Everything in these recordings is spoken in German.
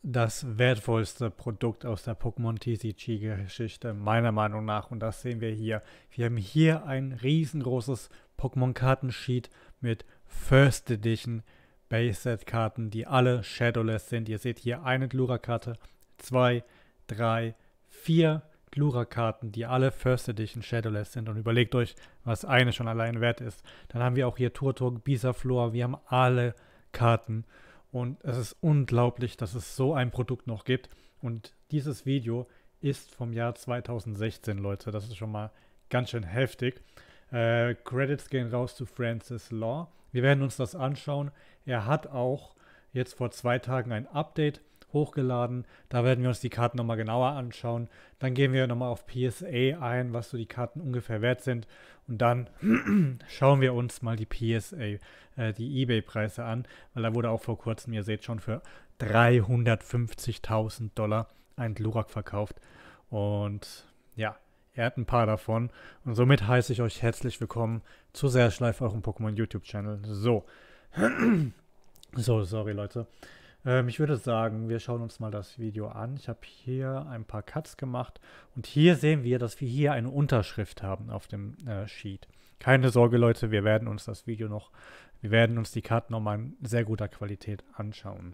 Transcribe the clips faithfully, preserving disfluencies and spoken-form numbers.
das wertvollste Produkt aus der Pokémon T C G-Geschichte, meiner Meinung nach. Und das sehen wir hier. Wir haben hier ein riesengroßes Pokémon-Kartensheet mit First Edition Base-Set-Karten, die alle Shadowless sind. Ihr seht hier eine Glura-Karte, zwei, drei, vier Glura-Karten, die alle First Edition Shadowless sind. Und überlegt euch, was eine schon allein wert ist. Dann haben wir auch hier Turtok, Bisaflor. Wir haben alle Karten. Und es ist unglaublich, dass es so ein Produkt noch gibt. Und dieses Video ist vom Jahr zweitausendsechzehn, Leute. Das ist schon mal ganz schön heftig. Äh, Credits gehen raus zu Francis Law. Wir werden uns das anschauen. Er hat auch jetzt vor zwei Tagen ein Update hochgeladen. Da werden wir uns die Karten nochmal genauer anschauen. Dann gehen wir nochmal auf P S A ein, was so die Karten ungefähr wert sind. Und dann schauen wir uns mal die P S A, äh, die eBay-Preise an, weil da wurde auch vor kurzem, ihr seht schon, für dreihundertfünfzigtausend Dollar ein Glurak verkauft. Und ja, er hat ein paar davon. Und somit heiße ich euch herzlich willkommen zu Serschleif, eurem Pokémon YouTube-Channel. So. so, sorry Leute. Ähm, ich würde sagen, wir schauen uns mal das Video an. Ich habe hier ein paar Cuts gemacht. Und hier sehen wir, dass wir hier eine Unterschrift haben auf dem äh, Sheet. Keine Sorge Leute, wir werden uns das Video noch, wir werden uns die Karten nochmal in sehr guter Qualität anschauen.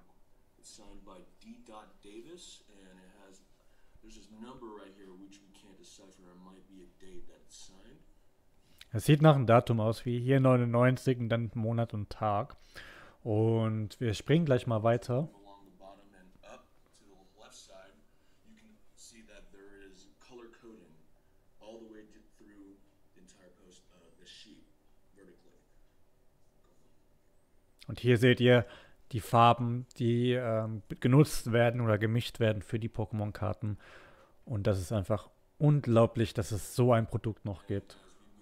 Es sieht nach einem Datum aus, wie hier neunundneunzig und dann Monat und Tag. Und wir springen gleich mal weiter. Und hier seht ihr die Farben, die ähm, genutzt werden oder gemischt werden für die Pokémon-Karten. Und das ist einfach unglaublich, dass es so ein Produkt noch gibt.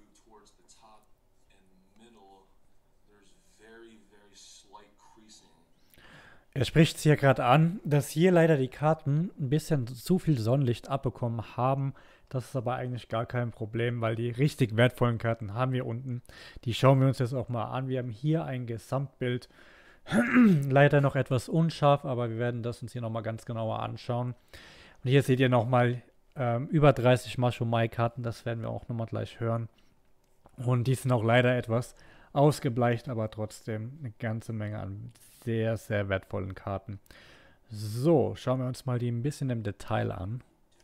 Er spricht es hier gerade an, dass hier leider die Karten ein bisschen zu viel Sonnenlicht abbekommen haben. Das ist aber eigentlich gar kein Problem, weil die richtig wertvollen Karten haben wir unten. Die schauen wir uns jetzt auch mal an. Wir haben hier ein Gesamtbild. Leider noch etwas unscharf, aber wir werden das uns hier nochmal ganz genauer anschauen. Und hier seht ihr nochmal ähm, über dreißig Mashomai-Karten. Das werden wir auch nochmal gleich hören. Und die sind auch leider etwas ausgebleicht, aber trotzdem eine ganze Menge an sehr, sehr wertvollen Karten. So, schauen wir uns mal die ein bisschen im Detail an.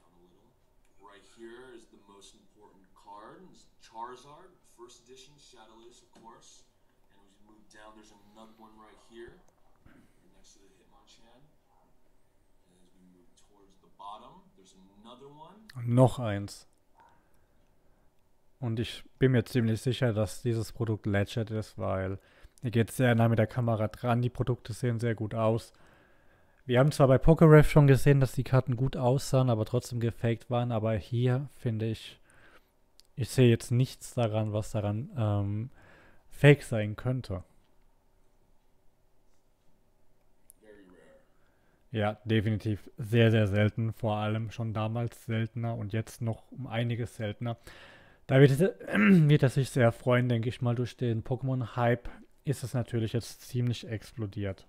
Und noch eins. Und ich bin mir ziemlich sicher, dass dieses Produkt Legit ist, weil hier geht es sehr nah mit der Kamera dran. Die Produkte sehen sehr gut aus. Wir haben zwar bei PokéRef schon gesehen, dass die Karten gut aussahen, aber trotzdem gefaked waren. Aber hier finde ich, ich sehe jetzt nichts daran, was daran ähm, fake sein könnte. Ja, definitiv sehr, sehr selten. Vor allem schon damals seltener und jetzt noch um einiges seltener. Da wird, wird er sich sehr freuen, denke ich mal. Durch den Pokémon-Hype ist es natürlich jetzt ziemlich explodiert.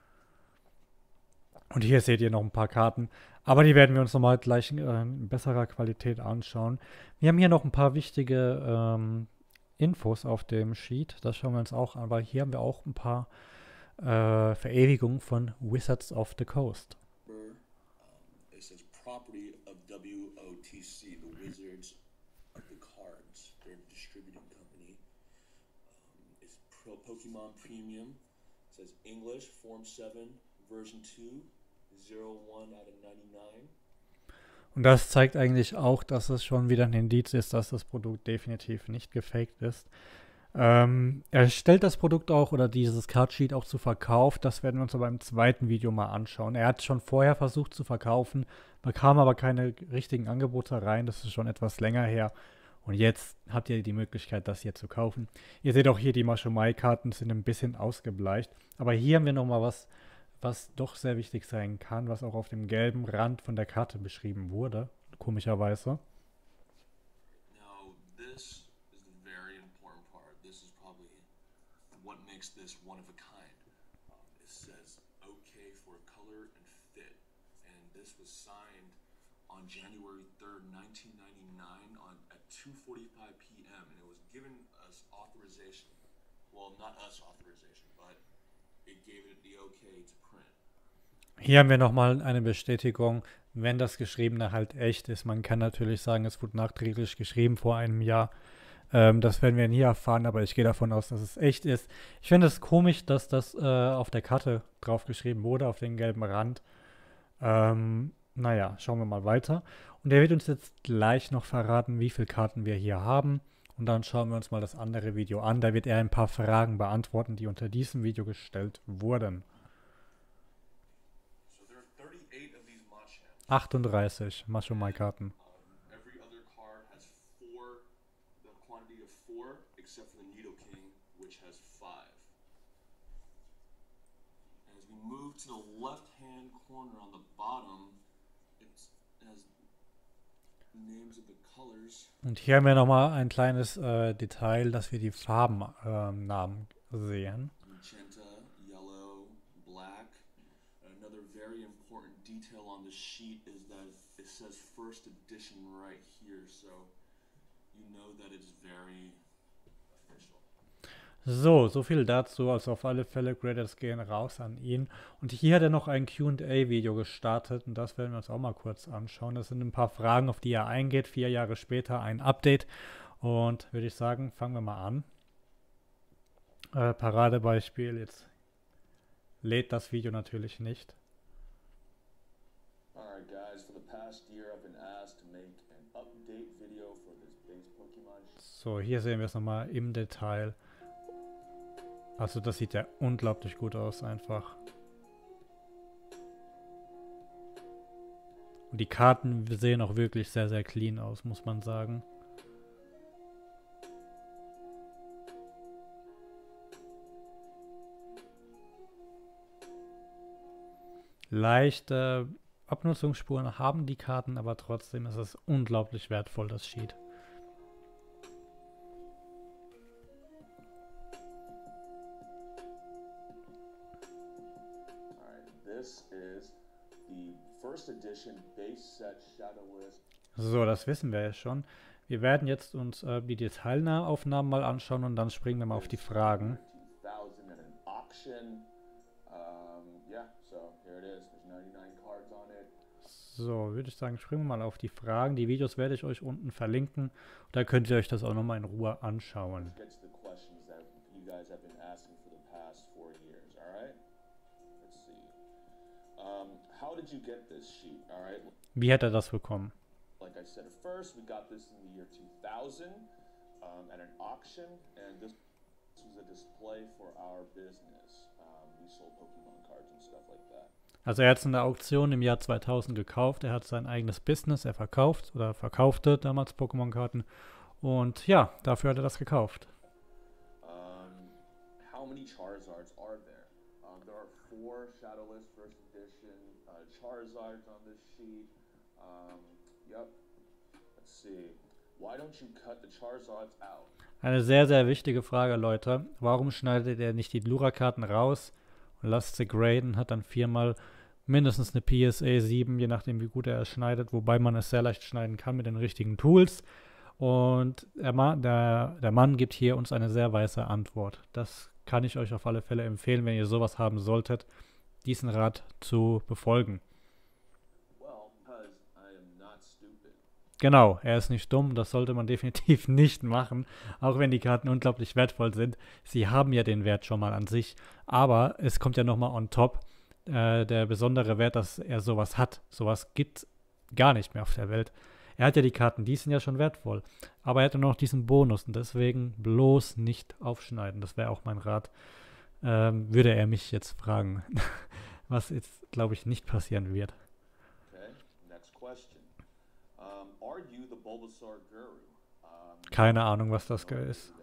Und hier seht ihr noch ein paar Karten. Aber die werden wir uns nochmal gleich äh, in besserer Qualität anschauen. Wir haben hier noch ein paar wichtige ähm, Infos auf dem Sheet. Das schauen wir uns auch an, weil hier haben wir auch ein paar äh, Verewigungen von Wizards of the Coast. It says property of W O T C, the Wizards of the Cards, their distributing company. Um, it's Pro Pokemon Premium. It says English, Form seven, Version two, zero one out of ninety-nine. Und das zeigt eigentlich auch, dass es schon wieder ein Indiz ist, dass das Produkt definitiv nicht gefaked ist. Ähm, er stellt das Produkt auch oder dieses Cardsheet auch zu Verkauf. Das werden wir uns aber im zweiten Video mal anschauen. Er hat schon vorher versucht zu verkaufen, bekam aber keine richtigen Angebote rein. Das ist schon etwas länger her. Und jetzt habt ihr die Möglichkeit, das hier zu kaufen. Ihr seht auch hier, die Mashomai-Karten sind ein bisschen ausgebleicht. Aber hier haben wir nochmal was, was doch sehr wichtig sein kann, was auch auf dem gelben Rand von der Karte beschrieben wurde. Komischerweise. Now, this is the very important part. This is probably what makes this one of a kind. Um, it says okay for color and fit. this was signed on January third, nineteen ninety-nine on at two forty-five p m and it was given us authorization. Well, not us authorization, but it gave it the okay to print. Hier haben wir nochmal eine Bestätigung, wenn das Geschriebene halt echt ist. Man kann natürlich sagen, es wurde nachträglich geschrieben vor einem Jahr. Ähm, das werden wir nie erfahren, aber ich gehe davon aus, dass es echt ist. Ich finde es komisch, dass das äh, auf der Karte drauf geschrieben wurde, auf den gelben Rand. Ähm, naja, schauen wir mal weiter. Und er wird uns jetzt gleich noch verraten, wie viele Karten wir hier haben. Und dann schauen wir uns mal das andere Video an. Da wird er ein paar Fragen beantworten, die unter diesem Video gestellt wurden. achtunddreißig Macho-Mai-Karten. Move to the left-hand corner on the bottom. It has names of the colors. Und hier haben wir nochmal ein kleines äh, Detail, dass wir die Farbennamen ähm, sehen. Magenta, yellow, black. Another very important detail on the sheet is that it says first edition right here, so you know that it's very official. So, so viel dazu. Also auf alle Fälle, Credits gehen raus an ihn. Und hier hat er noch ein Q und A-Video gestartet und das werden wir uns auch mal kurz anschauen. Das sind ein paar Fragen, auf die er eingeht. Vier Jahre später ein Update. Und würde ich sagen, fangen wir mal an. Äh, Paradebeispiel, jetzt lädt das Video natürlich nicht. Alright guys, for the past year I've been asked to make an update video for this base Pokémon. So, hier sehen wir es nochmal im Detail. Also das sieht ja unglaublich gut aus einfach. Und die Karten sehen auch wirklich sehr, sehr clean aus, muss man sagen. Leichte Abnutzungsspuren haben die Karten, aber trotzdem ist es unglaublich wertvoll, das Sheet. So, das wissen wir ja schon. Wir werden jetzt uns äh, die Detailaufnahmen mal anschauen und dann springen wir mal auf die Fragen. So, würde ich sagen, springen wir mal auf die Fragen. Die Videos werde ich euch unten verlinken. Da könnt ihr euch das auch nochmal in Ruhe anschauen. Wie hat er das bekommen? Like I said first, we got this in the year two thousand um, at an auction, and this was a display for our business. Um, we sold Pokemon cards and stuff like that. Also er hat es in der Auktion im Jahr zweitausend gekauft. Er hat sein eigenes Business, er verkauft oder verkaufte damals Pokémon-Karten. Und ja, dafür hat er das gekauft. Um, how many Charizards are there? Um, there are four Shadowless First Edition uh, Charizards on this sheet. Um, yep. Let's see. Why don't you cut the Charizards out? Eine sehr, sehr wichtige Frage, Leute. Warum schneidet er nicht die Lura-Karten raus und lasst sie graden? Hat dann viermal mindestens eine P S A sieben, je nachdem wie gut er es schneidet, wobei man es sehr leicht schneiden kann mit den richtigen Tools. Und der Mann, der, der Mann gibt hier uns eine sehr weise Antwort. Das kann ich euch auf alle Fälle empfehlen, wenn ihr sowas haben solltet, diesen Rat zu befolgen. Genau, er ist nicht dumm, das sollte man definitiv nicht machen, auch wenn die Karten unglaublich wertvoll sind. Sie haben ja den Wert schon mal an sich, aber es kommt ja nochmal on top äh, der besondere Wert, dass er sowas hat. Sowas gibt es gar nicht mehr auf der Welt. Er hat ja die Karten, die sind ja schon wertvoll, aber er hat nur noch diesen Bonus und deswegen bloß nicht aufschneiden. Das wäre auch mein Rat. Ähm, würde er mich jetzt fragen, was jetzt, glaube ich, nicht passieren wird. Okay, next question. Um, are you the Bulbasaur Guru? Um, Keine Ahnung, was das ist.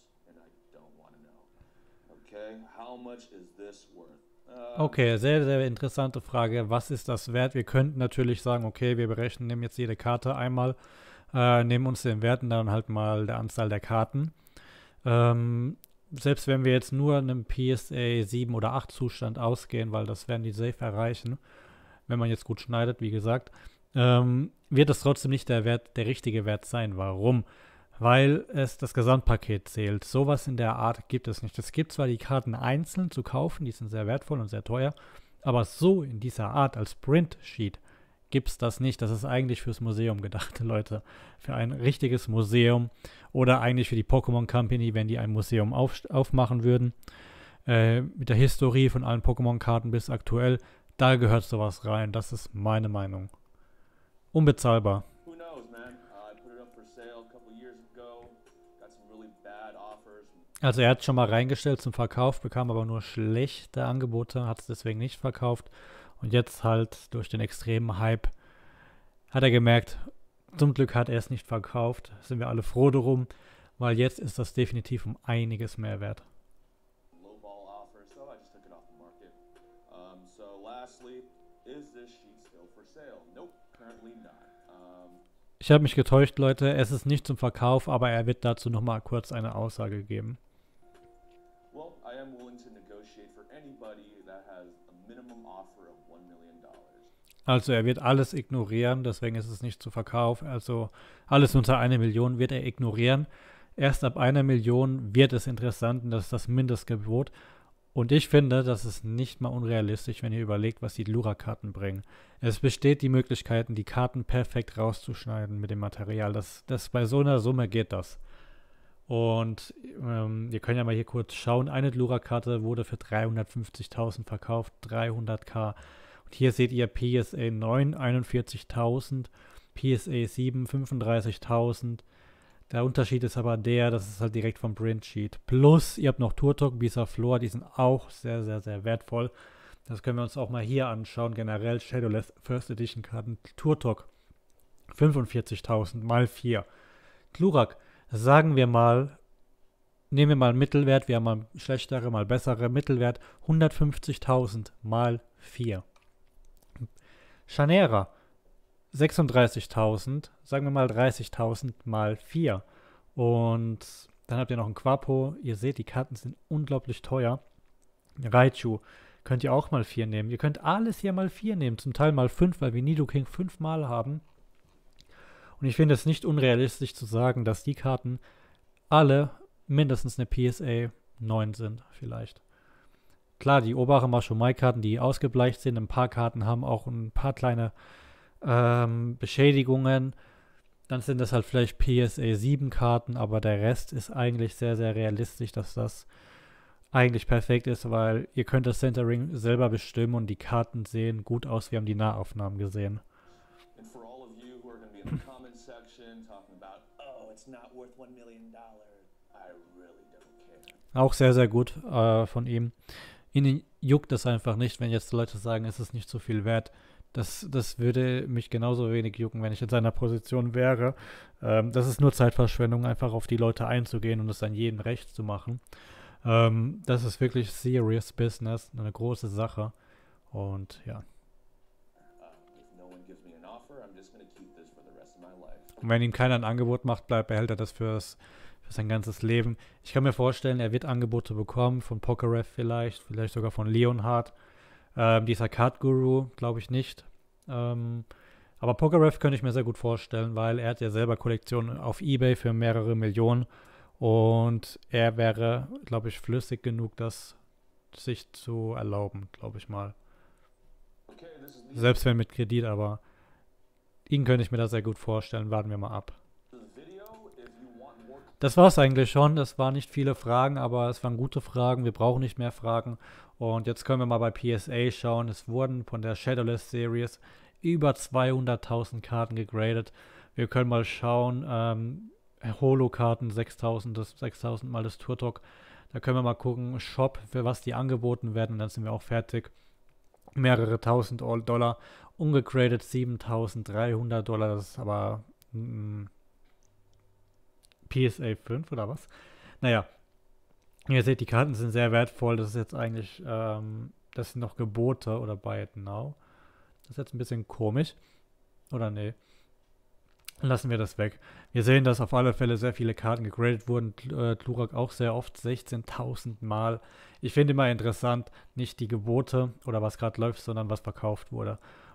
Okay, how much is this worth? Okay, sehr, sehr interessante Frage. Was ist das wert? Wir könnten natürlich sagen, okay, wir berechnen, nehmen jetzt jede Karte einmal, äh, nehmen uns den Wert und dann halt mal der Anzahl der Karten. Ähm, selbst wenn wir jetzt nur einem P S A sieben oder acht Zustand ausgehen, weil das werden die safe erreichen, wenn man jetzt gut schneidet, wie gesagt, ähm, wird es trotzdem nicht der Wert, der richtige Wert sein. Warum? Weil es das Gesamtpaket zählt. Sowas in der Art gibt es nicht. Es gibt zwar die Karten einzeln zu kaufen, die sind sehr wertvoll und sehr teuer, aber so in dieser Art als Print-Sheet gibt es das nicht. Das ist eigentlich fürs Museum gedacht, Leute. Für ein richtiges Museum oder eigentlich für die Pokémon Company, wenn die ein Museum auf, aufmachen würden. Äh, mit der Historie von allen Pokémon-Karten bis aktuell, da gehört sowas rein. Das ist meine Meinung. Unbezahlbar. Who knows, man? Uh, I put it up for sale a couple years ago. Got some really bad offers. Also er hat schon mal reingestellt zum Verkauf, bekam aber nur schlechte Angebote, hat es deswegen nicht verkauft. Und jetzt halt durch den extremen Hype hat er gemerkt, zum Glück hat er es nicht verkauft. Sind wir alle froh darum, weil jetzt ist das definitiv um einiges mehr wert. Lowball offer, so I just took it off the market. Um, so lastly, is this sheet still for sale? Nope, currently not. Um, Ich habe mich getäuscht, Leute. Es ist nicht zum Verkauf, aber er wird dazu nochmal kurz eine Aussage geben. well, I am willing to negotiate for anybody that has a minimum offer of one million dollars. Also er wird alles ignorieren, deswegen ist es nicht zu Verkauf. Also alles unter eine Million wird er ignorieren. Erst ab einer Million wird es interessant und das ist das Mindestgebot. Und ich finde, das ist nicht mal unrealistisch, wenn ihr überlegt, was die Lura-Karten bringen. Es besteht die Möglichkeiten, die Karten perfekt rauszuschneiden mit dem Material. Das, das bei so einer Summe geht das. Und ähm, wir können ja mal hier kurz schauen. Eine Lura-Karte wurde für dreihundertfünfzigtausend verkauft, dreihunderttausend. Und hier seht ihr P S A neun, einundvierzigtausend, P S A sieben, fünfunddreißigtausend. Der Unterschied ist aber der, das ist halt direkt vom Print Sheet. Plus, ihr habt noch Turtok, Bisaflor, die sind auch sehr, sehr, sehr wertvoll. Das können wir uns auch mal hier anschauen. Generell Shadowless First Edition Karten. Turtok, fünfundvierzigtausend mal vier. Glurak, sagen wir mal, nehmen wir mal Mittelwert, wir haben mal schlechtere, mal bessere. Mittelwert hundertfünfzigtausend mal vier. Chanera, sechsunddreißigtausend, sagen wir mal dreißigtausend mal vier. Und dann habt ihr noch einen Quapo. Ihr seht, die Karten sind unglaublich teuer. Raichu könnt ihr auch mal vier nehmen. Ihr könnt alles hier mal vier nehmen, zum Teil mal fünf, weil wir Nidoking fünf mal haben. Und ich finde es nicht unrealistisch zu sagen, dass die Karten alle mindestens eine P S A neun sind, vielleicht. Klar, die oberen Mashomai-Karten, die ausgebleicht sind, ein paar Karten haben auch ein paar kleine ähm, Beschädigungen. Dann sind das halt vielleicht P S A sieben Karten, aber der Rest ist eigentlich sehr, sehr realistisch, dass das eigentlich perfekt ist, weil ihr könnt das Centering selber bestimmen und die Karten sehen gut aus. Wir haben die Nahaufnahmen gesehen. And for all of you who are going to be in the comment section talking about, oh, it's not worth one million dollars, I really don't care. Auch sehr, sehr gut äh, von ihm. Ihnen juckt es einfach nicht, wenn jetzt Leute sagen, es ist nicht so viel wert. Das, das würde mich genauso wenig jucken, wenn ich in seiner Position wäre. Ähm, das ist nur Zeitverschwendung, einfach auf die Leute einzugehen und es an jedem recht zu machen. Ähm, das ist wirklich serious business, eine große Sache. Und ja. Und wenn ihm keiner ein Angebot macht, bleibt, behält er das fürs, für sein ganzes Leben. Ich kann mir vorstellen, er wird Angebote bekommen von Pokeref vielleicht, vielleicht sogar von Leonhard. Ähm, dieser Card Guru, glaube ich nicht. Ähm, aber Pokeref könnte ich mir sehr gut vorstellen, weil er hat ja selber Kollektionen auf eBay für mehrere Millionen. Und er wäre, glaube ich, flüssig genug, das sich zu erlauben, glaube ich mal. Selbst wenn mit Kredit, aber ihn könnte ich mir das sehr gut vorstellen. Warten wir mal ab. Das war es eigentlich schon. Das waren nicht viele Fragen, aber es waren gute Fragen. Wir brauchen nicht mehr Fragen. Und jetzt können wir mal bei P S A schauen. Es wurden von der Shadowless Series über zweihunderttausend Karten gegradet. Wir können mal schauen. Ähm, Holo-Karten sechstausend, das sechstausend mal das Turtok. Da können wir mal gucken, Shop, für was die angeboten werden. Und dann sind wir auch fertig. Mehrere tausend Dollar. Ungegradet siebentausenddreihundert Dollar. Das ist aber mm, P S A fünf oder was? Naja. Ihr seht, die Karten sind sehr wertvoll. Das ist jetzt eigentlich, ähm, das sind noch Gebote oder Buy It Now. Das ist jetzt ein bisschen komisch. Oder nee. Lassen wir das weg. Wir sehen, dass auf alle Fälle sehr viele Karten gegradet wurden. Äh, Glurak auch sehr oft, sechzehntausend Mal. Ich finde immer interessant, nicht die Gebote oder was gerade läuft, sondern was verkauft wurde.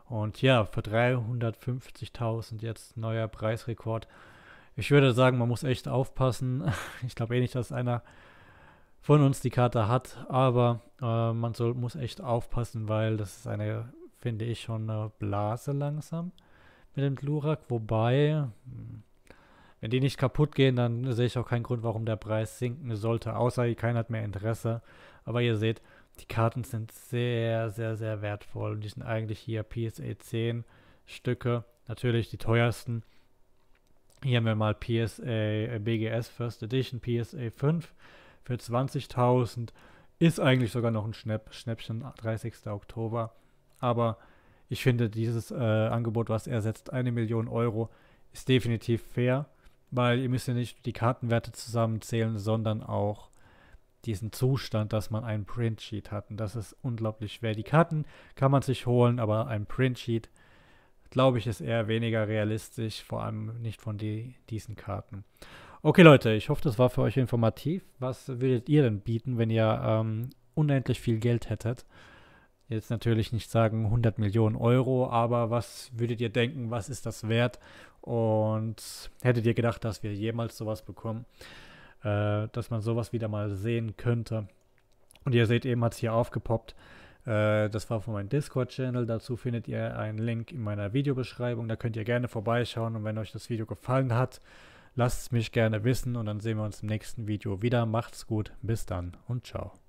Und ja, für dreihundertfünfzigtausend jetzt neuer Preisrekord. Ich würde sagen, man muss echt aufpassen. Ich glaube eh nicht, dass einer von uns die Karte hat, aber äh, man soll, muss echt aufpassen, weil das ist eine, finde ich, schon eine Blase langsam mit dem Glurak. Wobei, wenn die nicht kaputt gehen, dann sehe ich auch keinen Grund, warum der Preis sinken sollte, außer keiner hat mehr Interesse. Aber ihr seht, die Karten sind sehr, sehr, sehr wertvoll und die sind eigentlich hier P S A zehn Stücke, natürlich die teuersten. Hier haben wir mal P S A B G S First Edition P S A fünf für zwanzigtausend. Ist eigentlich sogar noch ein Schnäpp, Schnäppchen, dreißigster Oktober. Aber ich finde, dieses äh, Angebot, was er setzt, eine Million Euro, ist definitiv fair, weil ihr müsst ja nicht die Kartenwerte zusammenzählen, sondern auch diesen Zustand, dass man einen Printsheet hat. Und das ist unglaublich schwer. Die Karten kann man sich holen, aber ein Printsheet, glaube ich, ist eher weniger realistisch, vor allem nicht von die, diesen Karten. Okay, Leute, ich hoffe, das war für euch informativ. Was würdet ihr denn bieten, wenn ihr ähm, unendlich viel Geld hättet? Jetzt natürlich nicht sagen hundert Millionen Euro, aber was würdet ihr denken, was ist das wert? Und hättet ihr gedacht, dass wir jemals sowas bekommen? Äh, dass man sowas wieder mal sehen könnte? Und ihr seht eben, hat es hier aufgepoppt. Das war von meinem Discord-Channel. Dazu findet ihr einen Link in meiner Videobeschreibung. Da könnt ihr gerne vorbeischauen. Und wenn euch das Video gefallen hat, lasst es mich gerne wissen. Und dann sehen wir uns im nächsten Video wieder. Macht's gut. Bis dann und ciao.